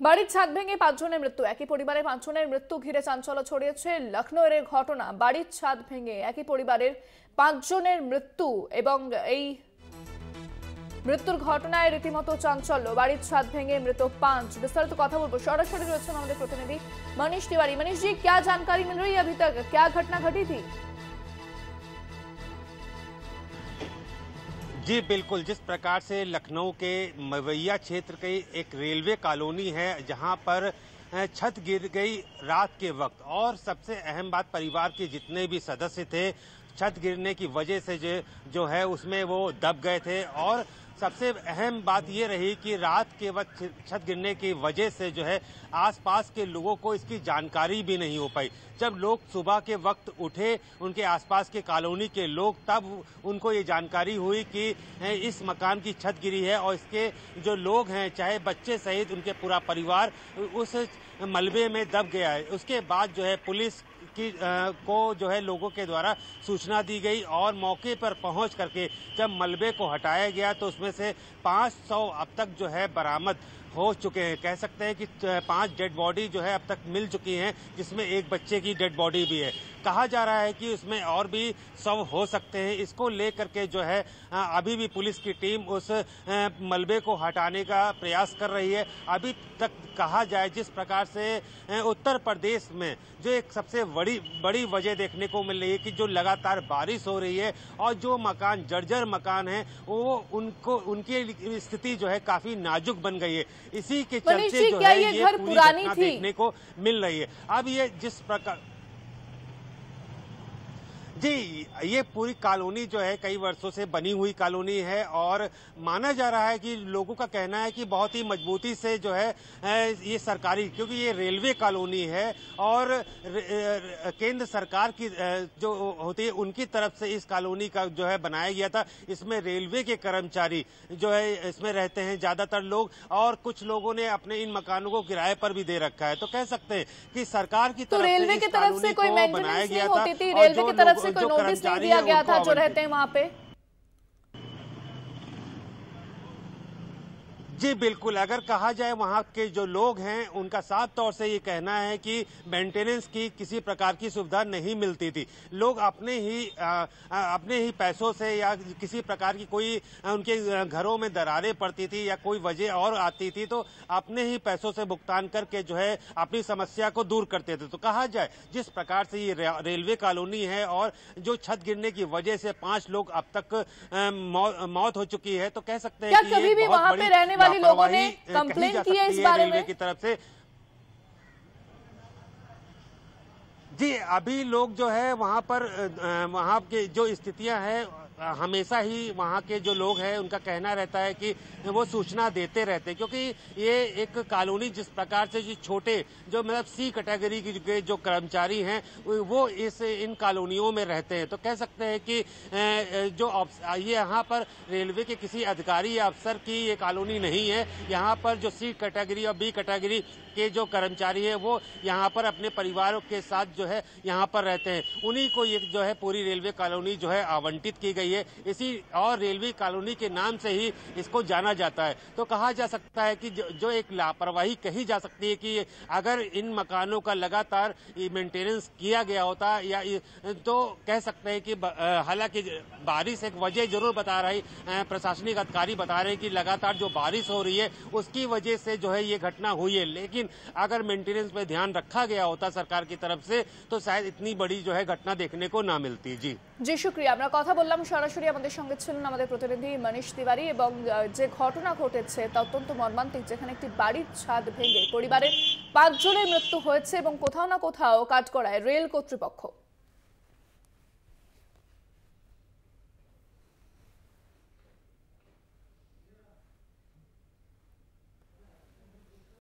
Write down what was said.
বাড়ির ছাদ ভেঙে 5 জনের মৃত্যু। একই পরিবারের 5 জনের মৃত্যু ঘিরে চাঞ্চল্য ছড়িয়েছে লখনৌয়ের এই ঘটনা। বাড়ির ছাদ ভেঙে একই পরিবারের 5 জনের মৃত্যু এবং এই মৃত্যুর ঘটনায় রীতিমতো চাঞ্চল্য। বাড়ির ছাদ ভেঙে মৃত 5। विस्तारित কথা বলবো, সরাসরি রয়েছেন আমাদের প্রতিনিধি मनीष तिवारी। मनीष जी, क्या जानकारी मिल रही है अभी तक, क्या घटना घटी थी? जी बिल्कुल, जिस प्रकार से लखनऊ के मवैया क्षेत्र की एक रेलवे कॉलोनी है जहां पर छत गिर गई रात के वक्त, और सबसे अहम बात परिवार के जितने भी सदस्य थे छत गिरने की वजह से जो है उसमें वो दब गए थे। और सबसे अहम बात ये रही कि रात के वक्त छत गिरने की वजह से जो है आसपास के लोगों को इसकी जानकारी भी नहीं हो पाई। जब लोग सुबह के वक्त उठे, उनके आसपास के कॉलोनी के लोग, तब उनको ये जानकारी हुई कि इस मकान की छत गिरी है और इसके जो लोग हैं, चाहे बच्चे सहित उनके पूरा परिवार, उस मलबे में दब गया है। उसके बाद जो है पुलिस को जो है लोगों के द्वारा सूचना दी गई और मौके पर पहुंच करके जब मलबे को हटाया गया तो उसमें से 500 अब तक जो है बरामद हो चुके हैं। कह सकते हैं कि 5 डेड बॉडी जो है अब तक मिल चुकी हैं, जिसमें एक बच्चे की डेड बॉडी भी है। कहा जा रहा है कि उसमें और भी शव हो सकते हैं। इसको लेकर के जो है अभी भी पुलिस की टीम उस मलबे को हटाने का प्रयास कर रही है। अभी तक कहा जाए जिस प्रकार से उत्तर प्रदेश में जो एक सबसे बड़ी वजह देखने को मिल रही है कि जो लगातार बारिश हो रही है और जो मकान जर्जर मकान है वो उनकी स्थिति जो है काफी नाजुक बन गई है। इसी के चलते जो है ये पूरी घटना देखने को मिल रही है। अब ये जिस प्रकार जी, ये पूरी कॉलोनी जो है कई वर्षों से बनी हुई कॉलोनी है और माना जा रहा है कि लोगों का कहना है कि बहुत ही मजबूती से जो है ये सरकारी, क्योंकि ये रेलवे कॉलोनी है और केंद्र सरकार की जो होती है उनकी तरफ से इस कॉलोनी का जो है बनाया गया था। इसमें रेलवे के कर्मचारी जो है इसमें रहते हैं ज्यादातर लोग, और कुछ लोगों ने अपने इन मकानों को किराए पर भी दे रखा है। तो कह सकते हैं कि सरकार की तरफ रेलवे की तरफ से कोई बनाया गया था, रेलवे की तरफ से कोई नोटिस नहीं दिया गया था जो रहते हैं वहां पे? जी बिल्कुल, अगर कहा जाए वहाँ के जो लोग हैं उनका साफ तौर से ये कहना है कि मेंटेनेंस की किसी प्रकार की सुविधा नहीं मिलती थी। लोग अपने ही पैसों से या किसी प्रकार की कोई उनके घरों में दरारें पड़ती थी या कोई वजह और आती थी तो अपने ही पैसों से भुगतान करके जो है अपनी समस्या को दूर करते थे। तो कहा जाए जिस प्रकार से ये रेलवे कॉलोनी है और जो छत गिरने की वजह से 5 लोग अब तक मौत हो चुकी है, तो कह सकते हैं कि ये बहुत बड़ी लोगों ने कंप्लेन की है इस बारे में की तरफ से। जी, अभी लोग जो है वहां के जो स्थितियां हैं हमेशा ही वहाँ के जो लोग हैं उनका कहना रहता है कि वो सूचना देते रहते हैं, क्योंकि ये एक कॉलोनी जिस प्रकार से जो छोटे जो मतलब सी कैटेगरी के जो कर्मचारी हैं वो इन कॉलोनियों में रहते हैं। तो कह सकते हैं कि जो ये यहाँ पर रेलवे के किसी अधिकारी या अफसर की ये कॉलोनी नहीं है। यहाँ पर जो सी कैटेगरी और बी कैटेगरी के जो कर्मचारी है वो यहाँ पर अपने परिवारों के साथ जो है यहाँ पर रहते हैं। उन्हीं को ये जो है पूरी रेलवे कॉलोनी जो है आवंटित की गई है। इसी और रेलवे कॉलोनी के नाम से ही इसको जाना जाता है। तो कहा जा सकता है कि जो एक लापरवाही कही जा सकती है कि अगर इन मकानों का लगातार मेंटेनेंस किया गया होता या तो कह सकते हैं कि हालांकि बारिश एक वजह जरूर बता रही, प्रशासनिक अधिकारी बता रहे हैं कि लगातार जो बारिश हो रही है उसकी वजह से जो है ये घटना हुई है। लेकिन अगर मेंटेनेंस पे ध्यान रखा गया होता सरकार की तरफ से तो शायद इतनी बड़ी जो है घटना देखने को ना मिलती। जी शुक्रिया। আমরা কথা বললাম, সরাসরি আমাদের সঙ্গে ছিলেন আমাদের প্রতিনিধি মনীষ তিওয়ারি। এবং যে ঘটনা ঘটেছে তা অত্যন্ত মর্মান্তিক, যেখানে একটি বাড়ির ছাদ ভেঙে পরিবারের 5 জনের মৃত্যু হয়েছে এবং কোথাও না কোথাও কাঠগড়ায় রেল কর্তৃপক্ষ।